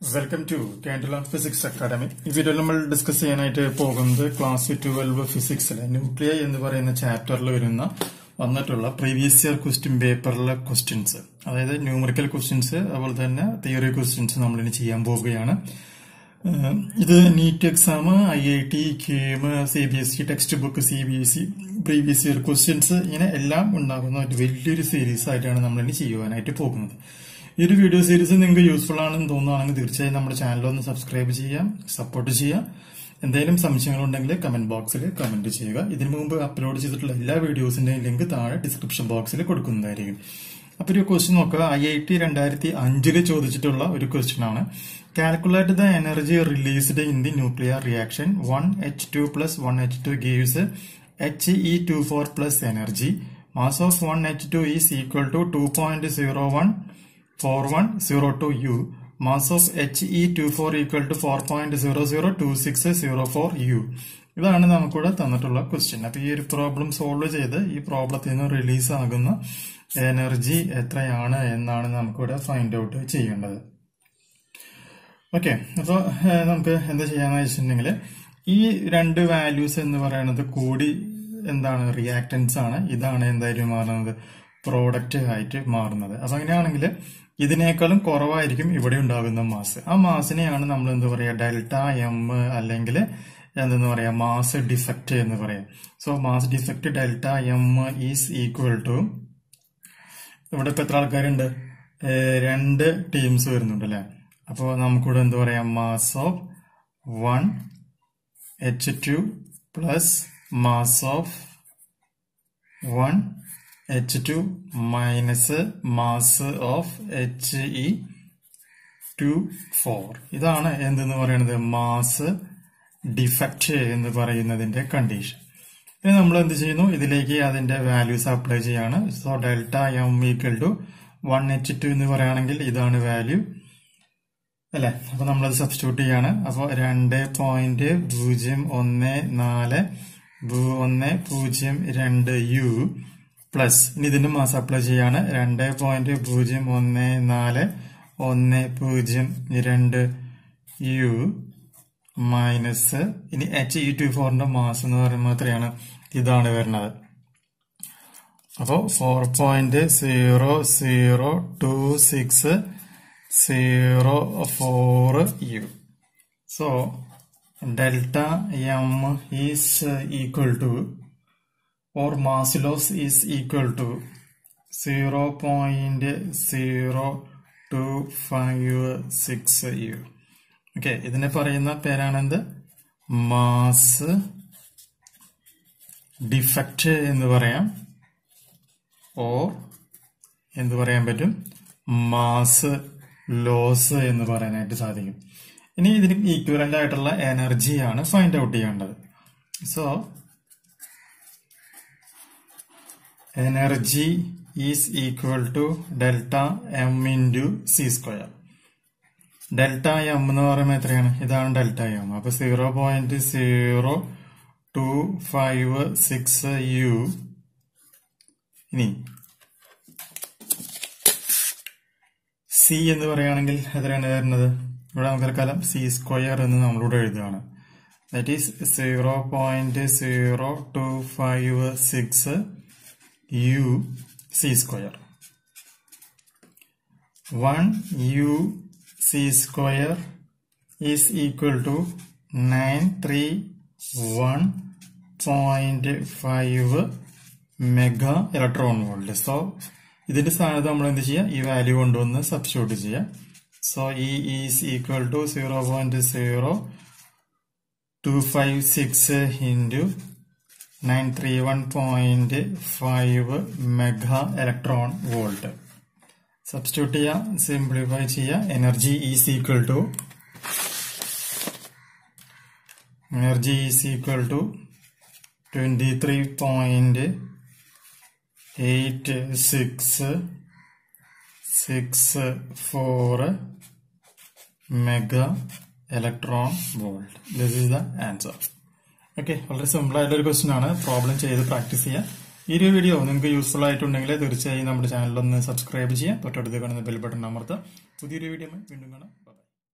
Welcome to Candleon Physics Academy. ഈ വീഡിയോയിൽ നമ്മൾ ഡിസ്കസ് ചെയ്യാനായിട്ട് പോകുന്നത് ക്ലാസ് 12 ഫിസിക്സിലെ ന്യൂക്ലിയർ എന്ന് പറയുന്ന ചാപ്റ്ററിൽ വന്നിട്ടുള്ള പ്രീവിയസ് ഇയർ ക്വസ്റ്റ്യൻ പേപ്പറിലെ ക്വസ്റ്റ്യൻസ്, അതായത് ന്യൂമറിക്കൽ ക്വസ്റ്റ്യൻസ്, അതുപോലെ തന്നെ തിയറി ക്വസ്റ്റ്യൻസ് നമ്മളിനി ചെയ്യാൻ പോവുകയാണ്. ഇത് NEET exam, IIT, KEAM, CBSE text book, CBSE previous year questions, ഇങ്ങനെ എല്ലാം ഉണ്ടാകുന്ന ഒരു വലിയൊരു സീരീസ് ആയിട്ടാണ് നമ്മളിനി ചെയ്യുവാനായിട്ട് പോകുന്നത്. ഈ ഒരു വീഡിയോ സീരീസ് നിങ്ങൾക്ക് യൂസ്ഫുൾ ആണെന്ന് തോന്നുകയാണെങ്കിൽ തീർച്ചയായും നമ്മുടെ ചാനൽ ഒന്ന് സബ്സ്ക്രൈബ് ചെയ്യാം, സപ്പോർട്ട് ചെയ്യാം. എന്തെങ്കിലും സംശയങ്ങളുണ്ടെങ്കിൽ കമന്റ് ബോക്സിൽ കമന്റ് ചെയ്യുക. ഇതിനു മുമ്പ് അപ്ലോഡ് ചെയ്തിട്ടുള്ള എല്ലാ വീഡിയോസിന്റെയും ലിങ്ക് താഴെ ഡിസ്ക്രിപ്ഷൻ ബോക്സിൽ കൊടുക്കുന്നതായിരിക്കും. അപ്പൊ ഒരു ക്വസ്റ്റ്യൻ നോക്കുക. IIT 2005 ചോദിച്ചിട്ടുള്ള ഒരു ക്വസ്റ്റ്യൻ ആണ്. Calculate the energy released in the nuclear reaction 1H2 plus 1H2 gives He24 plus energy. Mass of 1H2 is equal to 2.014102 U. Mass of He24 equal to 4.002604 U. ഇതാണ് നമുക്കിവിടെ തന്നിട്ടുള്ള question. അപ്പൊ ഈ ഒരു problem solve ചെയ്ത് ഈ പ്രോബ്ലത്തിൽ നിന്ന് release ആകുന്ന എനർജി എത്രയാണ് എന്നാണ് നമുക്കിവിടെ ഫൈൻഡ് ഔട്ട് ചെയ്യേണ്ടത്. ഓക്കെ, അപ്പൊ നമുക്ക് എന്താ ചെയ്യാന്ന് വെച്ചിട്ടുണ്ടെങ്കിൽ ഈ രണ്ട് വാല്യൂസ് എന്ന് പറയുന്നത് കൂടി എന്താണ് റിയാക്ടൻസ് ആണ്. ഇതാണ് എന്തായാലും മാറുന്നത് പ്രോഡക്റ്റ് ആയിട്ട് മാറുന്നത്. അപ്പൊ അങ്ങനെയാണെങ്കിൽ ഇതിനേക്കാളും കുറവായിരിക്കും ഇവിടെ ഉണ്ടാകുന്ന മാസ്. ആ മാസിനെയാണ് നമ്മൾ എന്താ പറയാ ഡെൽറ്റ എം അല്ലെങ്കിൽ എന്തെന്ന് പറയാ മാസ് ഡിഫക്റ്റ് എന്ന് പറയാം. So mass defect delta M is equal to, ഇവിടെ ഇപ്പൊ എത്ര ആൾക്കാരുണ്ട്? രണ്ട് ടീംസ് വരുന്നുണ്ട് അല്ലെ. അപ്പൊ നമുക്കിവിടെ എന്താ പറയാ mass of 1H2 plus mass of 1H2 minus mass of He24. ഇതാണ് എന്തെന്ന് പറയുന്നത് മാസ് ഡിഫക്റ്റ് എന്ന് പറയുന്നതിന്റെ കണ്ടീഷൻ. ഇനി നമ്മൾ എന്ത് ചെയ്യുന്നു, ഇതിലേക്ക് അതിന്റെ വാല്യൂസ് അപ്ലൈ ചെയ്യാണ്. So delta M equal to 1H2 എന്ന് പറയുകയാണെങ്കിൽ ഇതാണ് വാല്യൂ അല്ലെ. അപ്പൊ നമ്മളത് സബ്സ്റ്റിറ്റ്യൂട്ട് ചെയ്യാണ്. അപ്പൊ 2.041102 U പ്ലസ് ഇനി ഇതിന്റെ മാസ് അപ്ലൈ ചെയ്യാണ് 2.014102 U മൈനസ് ഇനി He24ന്റെ മാസ് എന്ന് പറയുമ്പോൾ എത്രയാണ്? ഇതാണ് വരുന്നത്. അപ്പോ 4.002604 U. So delta M is equal to, or mass loss is equal to 0.0256 U. Okay, ഇതിനെ പറയുന്ന പേരാണെന്ത്? മാസ് ഡിഫക്റ്റ് എന്ന് പറയാം, ഓർ എന്ത് പറയാൻ പറ്റും? മാസ് ലോസ് എന്ന് പറയാനായിട്ട് സാധിക്കും. ഇനി ഇതിന് ഈക്വലന്റ് ആയിട്ടുള്ള എനർജിയാണ് ഫൈൻഡ് ഔട്ട് ചെയ്യേണ്ടത്. So energy is equal to delta M into C square. Delta M എന്ന് പറയുമ്പോൾ എത്രയാണ്? ഇതാണ് ഡെൽറ്റ എം. അപ്പൊ 0.0256 U. ഇനി സി എന്ന് പറയുകയാണെങ്കിൽ എത്രയാണ് വരുന്നത്? ഇവിടെ നമുക്ക് തൽക്കാലം സി സ്ക്വയർ എന്ന് നമ്മളിവിടെ എഴുതുകയാണ്. That is 0.0256 U C square. 1 U C square is equal to 931.5 mega electron volt. So ഇതിന്റെ സ്ഥാനത്ത് നമ്മൾ എന്ത് ചെയ്യാം? ഈ വാല്യൂ കൊണ്ടുവന്ന് സബ്സ്റ്റിറ്റ്യൂട്ട് ചെയ്യാം. So E is equal to 0.0256 into 931.5 mega electron volt. Substitute ചെയ്യാം, സിംപ്ലിഫൈ ചെയ്യാം. Energy is equal to 23.8664 mega electron volt. This is the answer. Okay, വളരെ സിമ്പിൾ ആയിട്ടൊരു ക്വസ്റ്റ്യൻ ആണ്. പ്രോബ്ലം ചെയ്ത് പ്രാക്ടീസ് ചെയ്യാം. ഈ ഒരു വീഡിയോ നിങ്ങൾക്ക് യൂസ്ഫുൾ ആയിട്ടുണ്ടെങ്കിൽ തീർച്ചയായും നമ്മുടെ ചാനൽ ഒന്ന് സബ്സ്ക്രൈബ് ചെയ്യാം. തൊട്ടടുത്ത് കാണുന്ന ബെൽ ബട്ടൺ അമർത്തുക. പുതിയൊരു വീഡിയോ വീണ്ടും കാണാം.